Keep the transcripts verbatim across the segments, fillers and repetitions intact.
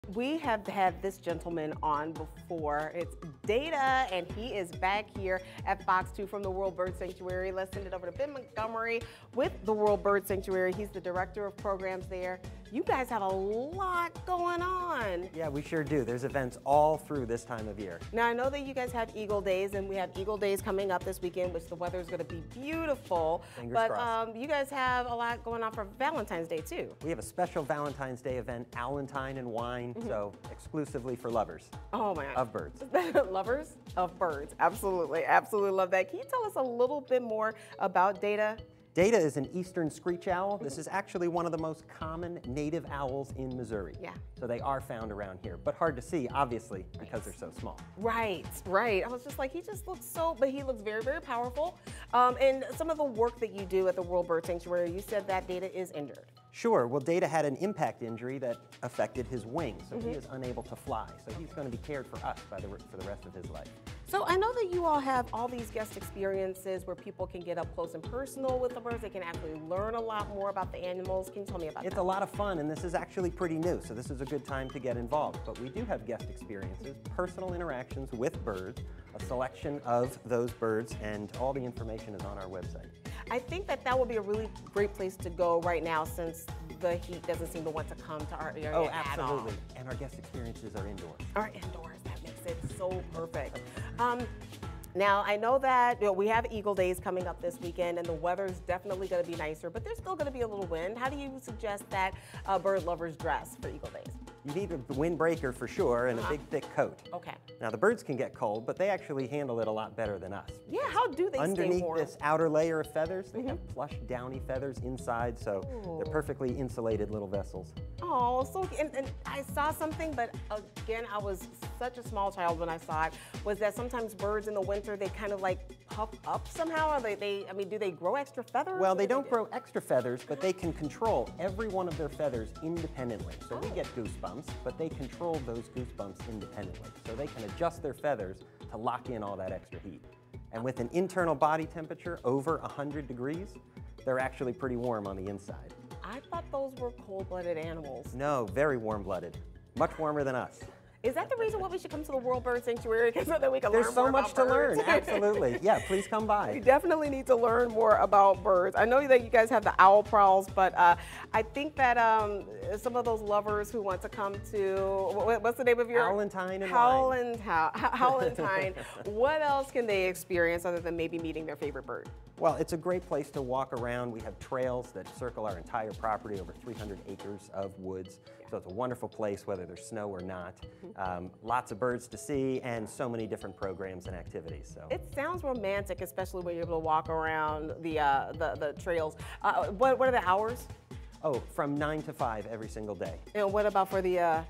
We have had this gentleman on before. It's Data, and he is back here at Fox two from the World Bird Sanctuary. Let's send it over to Ben Montgomery with the World Bird Sanctuary. He's the director of programs there. You guys have a lot going on. Yeah, we sure do. There's events all through this time of year. Now, I know that you guys have Eagle Days, and we have Eagle Days coming up this weekend, which the weather is going to be beautiful. Fingers but crossed. um, you guys have a lot going on for Valentine's Day, too. We have a special Valentine's Day event, Allentine and Wine, mm-hmm. so exclusively for lovers oh my God. of birds. Lovers of birds. Absolutely. Absolutely love that. Can you tell us a little bit more about Data? Data is an eastern screech owl. This is actually one of the most common native owls in Missouri. Yeah. So they are found around here, but hard to see, obviously, because they're so small. Right, right. I was just like, he just looks so, but he looks very, very powerful. Um, and some of the work that you do at the World Bird Sanctuary, you said that Data is injured. Sure. Well, Data had an impact injury that affected his wings, so mm-hmm. he is unable to fly. So he's going to be cared for us by the, for the rest of his life. So I know that you all have all these guest experiences where people can get up close and personal with the birds. They can actually learn a lot more about the animals. Can you tell me about it's that? It's a lot of fun, and this is actually pretty new, so this is a good time to get involved. But we do have guest experiences, personal interactions with birds, a selection of those birds, and all the information is on our website. I think that that would be a really great place to go right now, since the heat doesn't seem to want to come to our area oh, at all. absolutely. And our guest experiences are indoors. Are indoors. That makes it so perfect. Um, Now, I know that you know, we have Eagle Days coming up this weekend, and the weather's definitely going to be nicer, but there's still going to be a little wind. How do you suggest that uh, bird lovers dress for Eagle Days? You need a windbreaker for sure, and uh-huh. a big thick coat. Okay. Now, the birds can get cold, but they actually handle it a lot better than us. Yeah, how do they Underneath stay warm? this outer layer of feathers, they mm-hmm. have plush, downy feathers inside, so Ooh. They're perfectly insulated little vessels. Oh, so, and, and I saw something, but again, I was such a small child when I saw it, was that sometimes birds in the winter, they kind of like puff up somehow, or they, they I mean, do they grow extra feathers? Well, they don't grow extra feathers, but they can control every one of their feathers independently. So we get goosebumps, but they control those goosebumps independently. So they can adjust their feathers to lock in all that extra heat. And with an internal body temperature over one hundred degrees, they're actually pretty warm on the inside. I thought those were cold-blooded animals. No, very warm-blooded. Much warmer than us. Is that the reason why we should come to the World Bird Sanctuary? So that we can There's learn so more much about to learn, birds? absolutely. Yeah, please come by. We definitely need to learn more about birds. I know that you guys have the owl prowls, but uh, I think that um, some of those lovers who want to come to, what's the name of your? Howlentine and Howlentine. Howlentine. What else can they experience other than maybe meeting their favorite bird? Well, it's a great place to walk around. We have trails that circle our entire property, over three hundred acres of woods. Yeah. So it's a wonderful place, whether there's snow or not. Um, lots of birds to see, and so many different programs and activities. So it sounds romantic, especially when you're able to walk around the uh, the, the trails. Uh, what what are the hours? Oh, from nine to five every single day. And what about for the uh,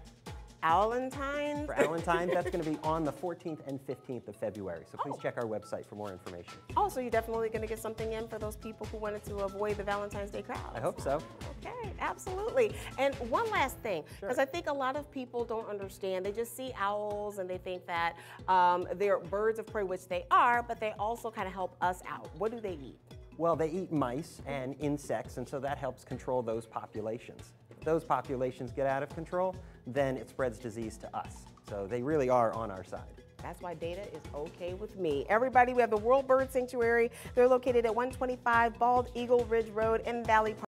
Allentine? For Allentine, that's going to be on the fourteenth and fifteenth of February. So please oh. check our website for more information. Oh, so you're definitely going to get something in for those people who wanted to avoid the Valentine's Day crowd. I hope so. Okay, absolutely. And one last thing, because sure. I think a lot of people don't understand. They just see owls and they think that um, they're birds of prey, which they are, but they also kind of help us out. What do they eat? Well, they eat mice and insects, and so that helps control those populations. If those populations get out of control, then it spreads disease to us. So they really are on our side. That's why Data is okay with me. Everybody, we have the World Bird Sanctuary. They're located at one twenty-five Bald Eagle Ridge Road in Valley Park.